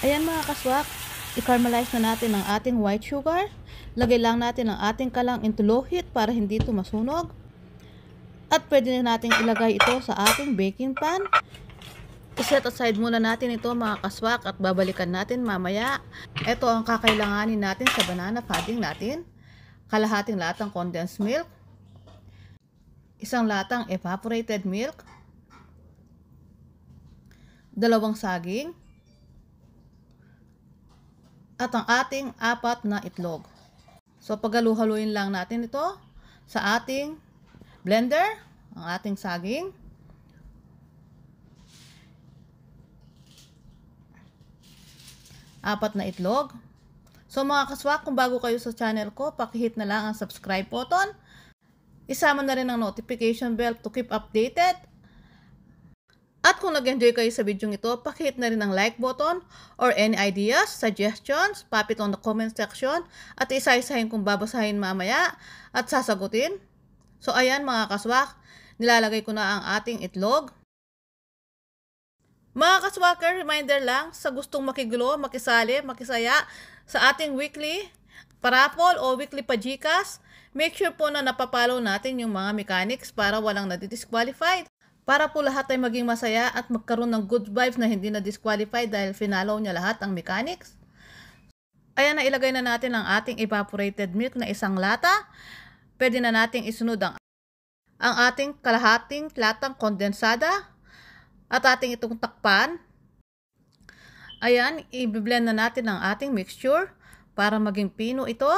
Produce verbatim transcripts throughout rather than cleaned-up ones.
Ayan mga kaswak, i-caramelize na natin ang ating white sugar. Lagay lang natin ang ating kalang into low heat para hindi ito masunog. At pwede na natin ilagay ito sa ating baking pan. I-set aside muna natin ito mga kaswak at babalikan natin mamaya. Ito ang kakailanganin natin sa banana pudding natin. Kalahating latang condensed milk. Isang latang evaporated milk. Dalawang saging. At ang ating apat na itlog. So paghalu-haluin lang natin ito sa ating blender, ang ating saging. Apat na itlog. So mga kaswak, kung bago kayo sa channel ko, paki-hit na lang ang subscribe button. Isama na rin ang notification bell to keep updated. At kung nag-enjoy kayo sa video ito, paki-hit na rin ang like button or any ideas, suggestions, pop it on the comment section at isa-isahin kung babasahin mamaya at sasagutin. So ayan mga kaswak, nilalagay ko na ang ating itlog. Mga kaswaker, reminder lang, sa gustong makigulo, makisali, makisaya sa ating weekly parapol o weekly pajikas, make sure po na napapalaw natin yung mga mechanics para walang nadidisqualified. Para po lahat ay maging masaya at magkaroon ng good vibes na hindi na disqualified dahil finalaw niya lahat ang mechanics. Ayan na, ilagay na natin ang ating evaporated milk na isang lata. Pwede na nating isunod ang, ang ating kalahating latang kondensada at ating itong takpan. Ayan, i-blend na natin ang ating mixture para maging pino ito.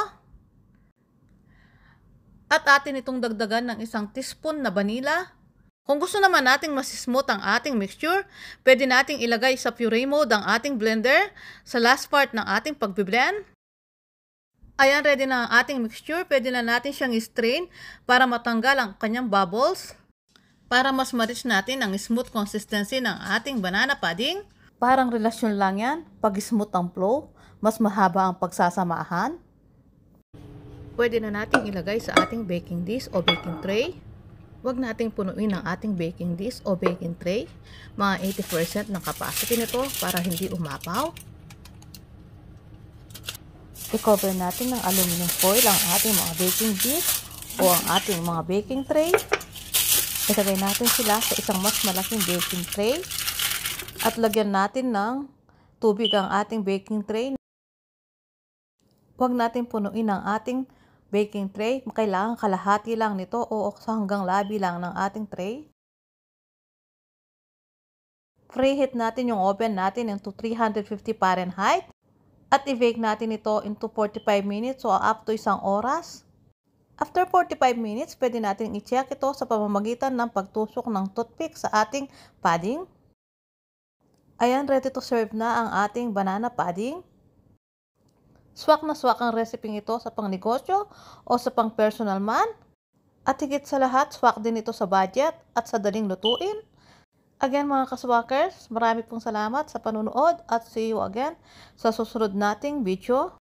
At atin itong dagdagan ng isang teaspoon na vanilla. Kung gusto naman nating masismooth ang ating mixture, pwede nating ilagay sa puree mode ang ating blender sa last part ng ating pagbiblend. Ayan, ready na ang ating mixture. Pwede na natin siyang strain para matanggal ang kanyang bubbles. Para mas ma-reach natin ang smooth consistency ng ating banana pudding. Parang relasyon lang yan. Pag smooth ang flow, mas mahaba ang pagsasamahan. Pwede na nating ilagay sa ating baking dish o baking tray. Huwag nating punuin ang ating baking dish o baking tray. Mga eighty percent ng capacity nito para hindi umapaw. I-cover natin ng aluminum foil ang ating mga baking dish o ang ating mga baking tray. Ilagay natin sila sa isang mas malaking baking tray. At lagyan natin ng tubig ang ating baking tray. Huwag natin punuin ang ating baking tray, kailangan kalahati lang nito o hanggang labi lang ng ating tray. Preheat natin yung oven natin into three hundred fifty Fahrenheit at i-bake natin ito into forty-five minutes o up to isang oras. After forty-five minutes, pwede natin i-check ito sa pamamagitan ng pagtusok ng toothpick sa ating pudding. Ayan, ready to serve na ang ating banana pudding. Swak na swak ang recipe ito sa pangnegosyo o sa pang personal man. At higit sa lahat, swak din ito sa budget at sa daling lutuin. Again mga kaswakers, marami pong salamat sa panunood at see you again sa susunod nating video.